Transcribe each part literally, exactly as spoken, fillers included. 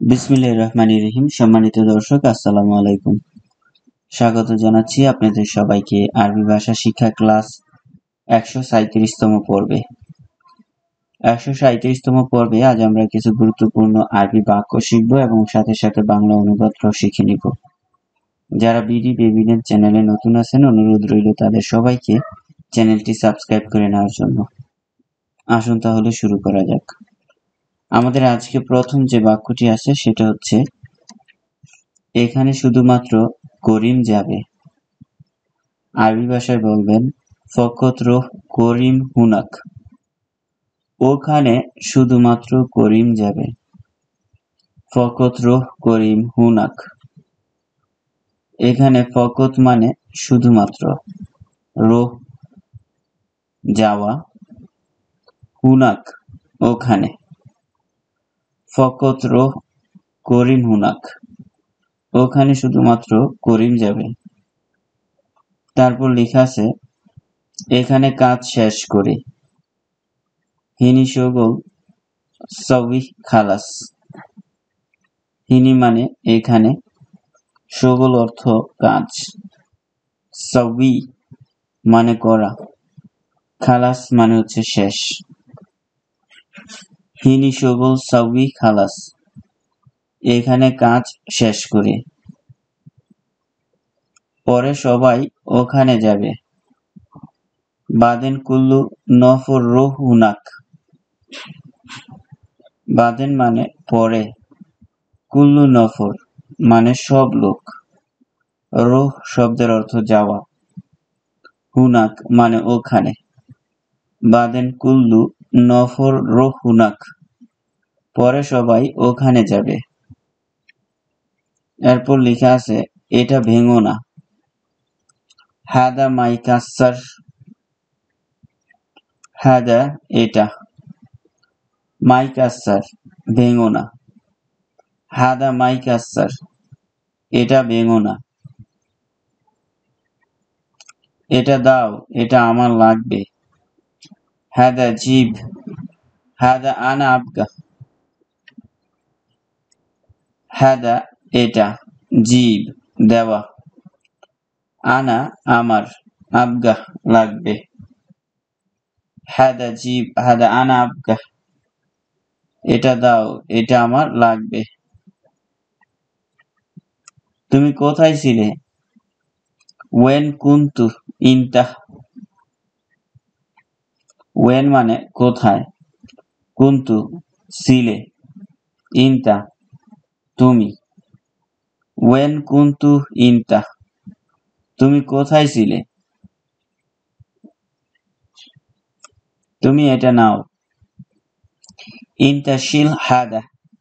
বিসমিল্লাহির রহমানির রহিম। সম্মানিত দর্শক, আসসালামু আলাইকুম। স্বাগত জানাচ্ছি আপনাদের সবাইকে আরবি ভাষা শিক্ষা ক্লাস একশো সাঁইত্রিশতম পর্বে। একশো সাঁইত্রিশতম পর্বে আজ আমরা কিছু গুরুত্বপূর্ণ আরবি বাক্য শিখব এবং সাথে সাথে বাংলা অনুবাদটাও শিখে নিব। যারা বিডি বেবিনেট চ্যানেলে নতুন আছেন, অনুরোধ রইল তাদের সবাইকে চ্যানেলটি সাবস্ক্রাইব করে নেওয়ার জন্য। আসুন তাহলে শুরু করা যাক। আমাদের আজকে প্রথম যে বাক্যটি আছে সেটা হচ্ছে, এখানে শুধুমাত্র করিম যাবে। আরবি ভাষায় বলবেন ফকত রোহ করিম হুনাক। ওখানে শুধুমাত্র করিম যাবে। ফকত রোহ করিম হুনাক। এখানে ফকত মানে শুধুমাত্র, রোহ যাওয়া, হুনাক ওখানে। ফকত রোহ করিম হুনাক, ওখানে শুধুমাত্র করিম যাবে। তারপর লেখা আছে এখানে কাজ শেষ করে। হিনি শোগল সবই খালাস। হিনি মানে এখানে, শোগল অর্থ কাজ, সবই মানে করা, খালাস মানে হচ্ছে শেষ। হিনি শোগল সবই খালাস, এখানে কাজ শেষ করে। পরে সবাই ওখানে যাবে। বাদেন কুল্লু নফর রোহ হুনাক। বাদেন মানে পরে, কুল্লু নফর মানে সব লোক, রোহ শব্দের অর্থ যাওয়া, হুনাক মানে ওখানে। বাদেন কুল্লু নফর রোহ হুনাক, পরে সবাই ওখানে যাবে। এরপর লেখা আছে এটা ভেঙো না। হাদা মাই কাসার। হাদা এটা, মাই কাসার ভেঙো না। হাদা মাই কাসার, এটা ভেঙো না। এটা দাও, এটা আমার লাগবে। হাদা জিব। হাদা আনা আবগা। হাদা এটা, জিব দেওয়া, আনা আমার, আবগা লাগবে। হাদা জিব হাদা আনা আবগা, এটা দাও, এটা আমার লাগবে। তুমি কোথায় ছিলে? ওয়েন কুন্তু ইনতা। ওয়েন মানে কোথায়, কুন্তু ছিলে, ইনতা তুমি। ওয়েন কুন্তু ইনতা, তুমি কোথায় ছিলে? তুমি এটা নাও। ইনতা শিল হাদা।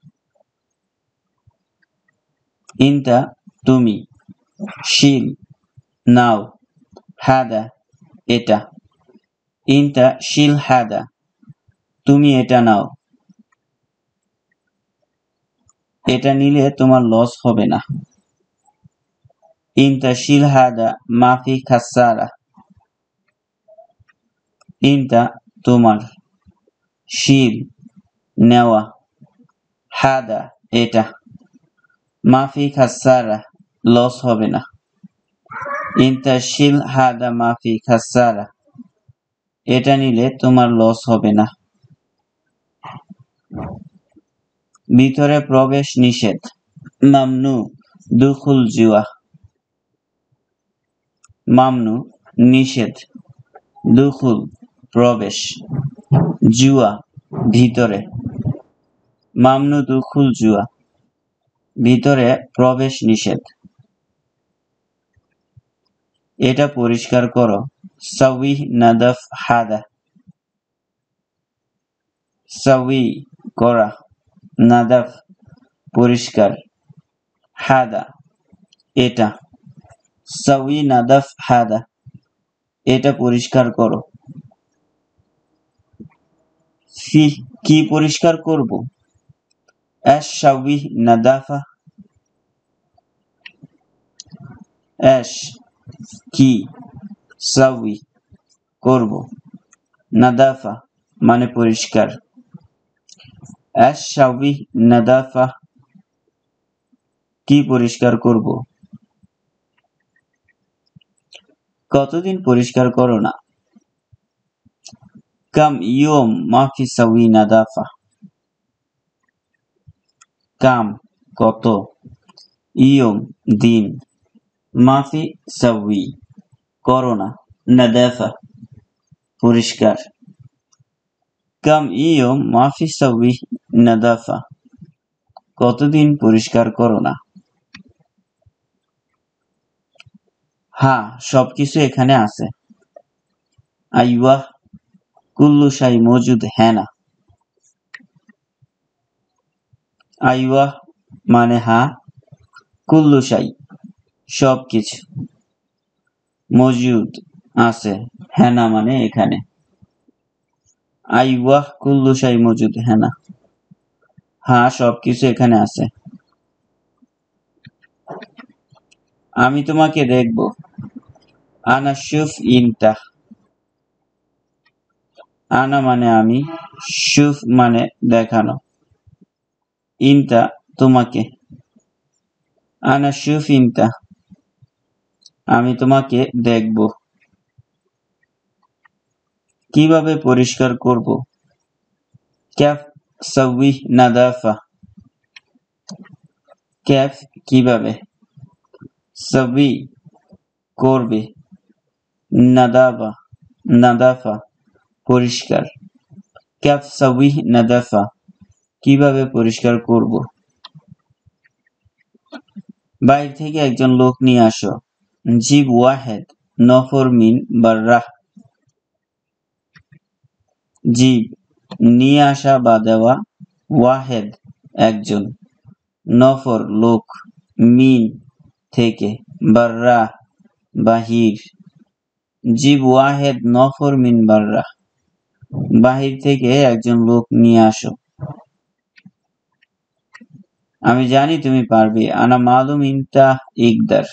ইনতা তুমি, শিল নাও, হাদা এটা। ইনতা শিল হাদা, তুমি এটা নাও। এটা নিলে তোমার লস হবে না। ইনতা শিল হাদা মাফি খাসারা। ইনতা তোমার, শিল নেওয়া, হাদা এটা, মাফি খাসারা লস হবে না। ইনতা শিল হাদা মাফি খাসারা, এটা নিলে তোমার লস হবে না। ভিতরে প্রবেশ নিষেধ। মামনু দুখুল জুয়া। মামনু নিষেধ, দুখুল প্রবেশ, জুয়া ভিতরে। মামনু দুখুল জুয়া, ভিতরে প্রবেশ নিষেধ। এটা পরিষ্কার করো। সাউই নাদাফ হাদা। সাউই করা, নাদাফ পরিষ্কার, হাদা এটা। সাউই নাদাফ হাদা, এটা পরিষ্কার করো। ফি কি পরিষ্কার করব? এস সাউই নাদাফা। এস কি, সাউই করব, নাদাফা মানে পরিষ্কার। এস সাউই নাদাফা, কি পরিষ্কার করব? কতদিন পরিষ্কার করো না? কাম ইয়ম মা ফি সাউই নাদাফা। কাম কত, ইয়ম দিন, মাফি সাউই করো না, নাদাফা পরিষ্কার। কাম ইয়ম মাফি সাউই নাদাফা কতদিন পরিষ্কার করো না? হ্যাঁ, সবকিছু এখানে আছে। আইওয়াহ কুল্লু শাই মজুদ হ্যাঁ না। আইওয়াহ মানে হ্যাঁ, কুল্লু শাই সবকিছু, মজুদ আছে, হ্যাঁ না মানে এখানে। আইওয়াহ কুল্লু শাই মজুদ হ্যাঁ না, হ্যাঁ সবকিছু এখানে আছে। আমি তোমাকে দেখব। আনা শুফ ইনতা। আনা মানে আমি, শুফ মানে দেখানো, ইনতা তোমাকে। আনা শুফ ইনতা আমি তোমাকে দেখব। কিভাবে পরিষ্কার করব? ক্যাফ সাউই নাদাফা। ক্যাফ কিভাবে, সাউই করবে, নাদাফা নাদাফা পরিষ্কার। ক্যাফ সাউই নাদাফা কিভাবে পরিষ্কার করব? বাইরে থেকে একজন লোক নিয়ে আসো। জিব ওয়াহেদ নফর মিন বাররাহ। জিব নিয়ে আসা বা দেওয়া, ওয়াহেদ একজন, নফর লোক, মিন থেকে, বাররাহ বাহির। জিব ওয়াহেদ নফর মিন বাররাহ বাহির থেকে একজন লোক নিয়ে আসো। আমি জানি তুমি পারবে। আনা মালুম ইনতা ইকদার।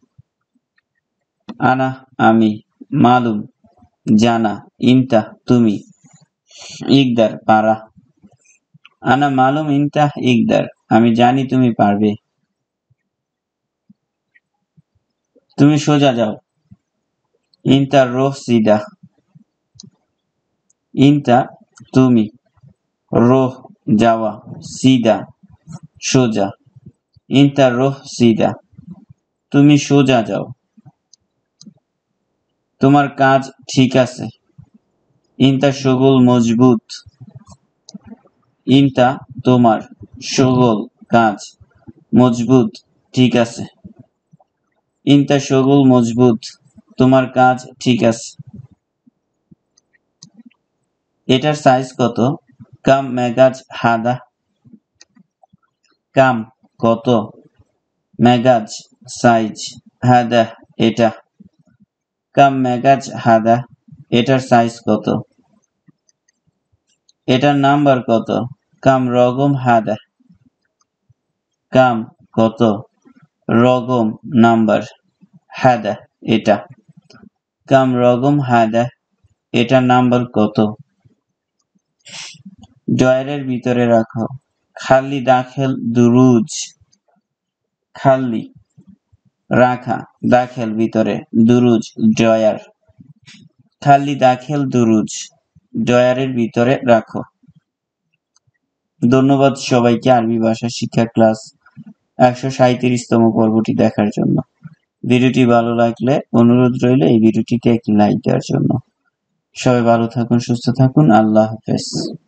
আনা আমি, মালুম জানা, ইনতা তুমি, ইকদার পারা। আনা মালুম ইনতা ইকদার আমি জানি তুমি পারবে। তুমি সোজা যাও। ইনতা রোহ সিদা। ইনতা তুমি, রোহ যাওয়া, সিদা সোজা। ইনতা রোহ সিদা তুমি সোজা যাও। তোমার কাজ ঠিক আছে। ইনতা শগল মজবুত। ইনতা তোমার, শগল কাজ, মজবুত ঠিক আছে। ইনতা শগল মজবুত তোমার কাজ ঠিক আছে। এটার সাইজ কত? কাম মেগাজ হাদা। কাম কত, মেগাজ সাইজ, হাদা এটা। কাম মেগাজ হাদা এটার সাইজ কত? এটার নাম্বার কত? কাম রগম হাদা। কাম কত, রগম নাম্বার, হাদা এটা। কাম রগম হাদা এটার নাম্বার কত? ড্রয়ারের ভিতরে রাখো। খালি দাখেল দুরুজ। খালি রাখা, দাখেল ভিতরে, দুরুজ ড্রয়ার। খালি দাখেল দুরুজ ড্রয়ারের ভিতরে রাখো। ধন্যবাদ সবাইকে আরবি ভাষা শিক্ষা ক্লাস একশো সাঁইত্রিশতম পর্বটি দেখার জন্য। ভিডিওটি ভালো লাগলে অনুরোধ রইল এই ভিডিওটিতে একটি লাইক দেওয়ার জন্য। সবাই ভালো থাকুন, সুস্থ থাকুন। আল্লাহ হাফেজ।